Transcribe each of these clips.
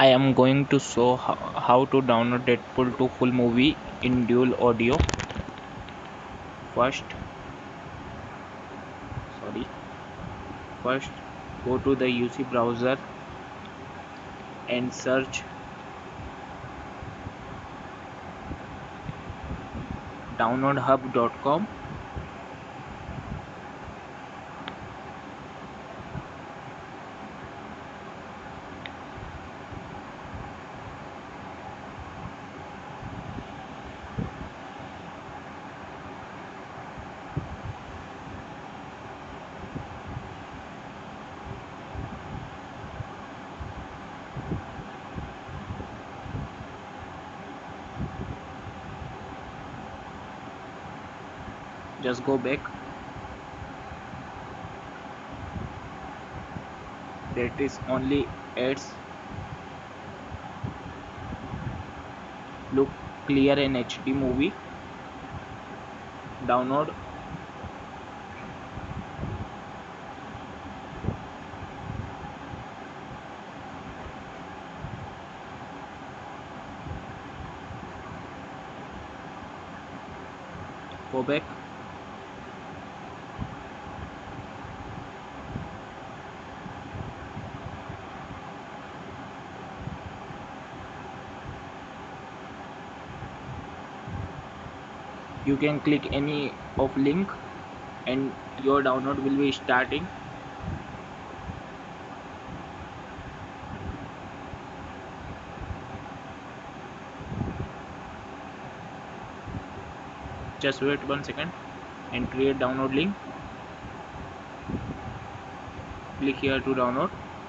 I am going to show how to download Deadpool 2 full movie in dual audio. First, sorry. First, go to the UC browser and search downloadhub.com. Just go back. That is only ads. Look clear in HD movie. Download. Go back. You can click any of link and your download will be starting. Just wait 1 second and create download link. Click here to download.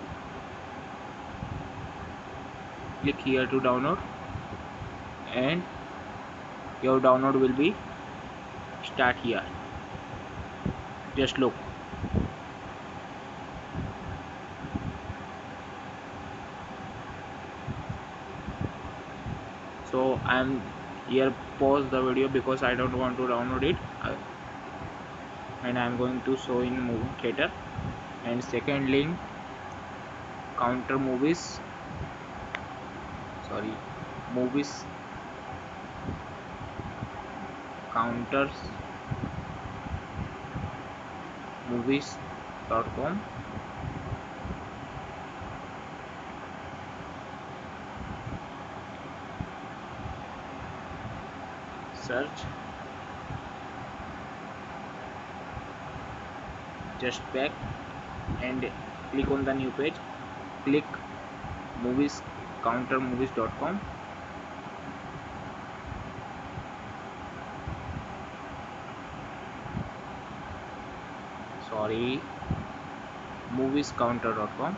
Click here to download and your download will be start here. Just look. So I'm here pause the video because I don't want to download it, and I'm going to show in movie theater. And second link, counter movies, sorry, movies counters movies.com. Search, just back and click on the new page. Click movies counter movies.com. Sorry, moviescounter.com.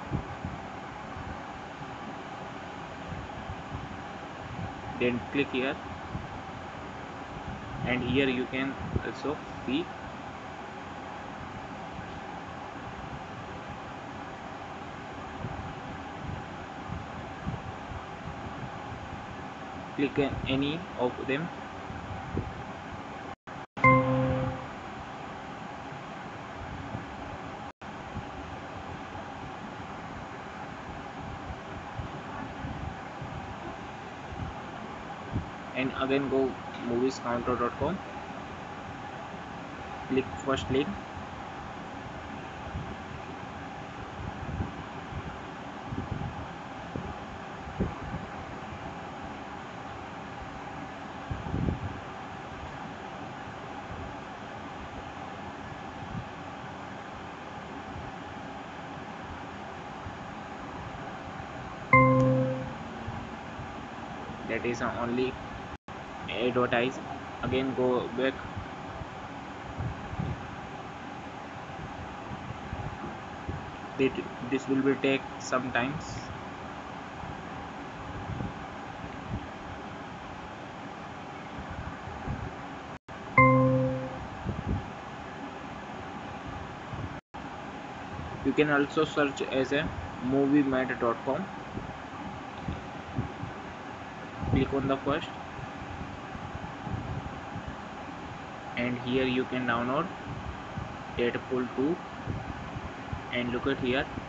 Then click here, and here you can also see click any of them. And again go moviescounter.com. Click first link. That is only advertise. Again go back. This will be take some times. You can also search as a moviemat.com. Click on the first, and here you can download Deadpool 2, and look at here